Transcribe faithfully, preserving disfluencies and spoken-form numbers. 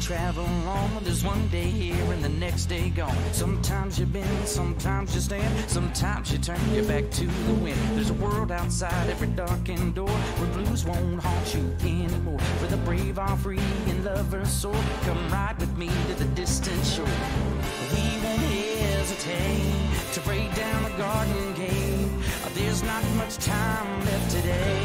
travel on. There's one day here and the next day gone. Sometimes you bend, sometimes you stand, sometimes you turn your back to the wind. There's a world outside every darkened door where blues won't haunt you anymore. For the brave are free and lovers soar. Come ride with me to the distant shore. We won't hesitate to break down the garden gate. There's not much time left today.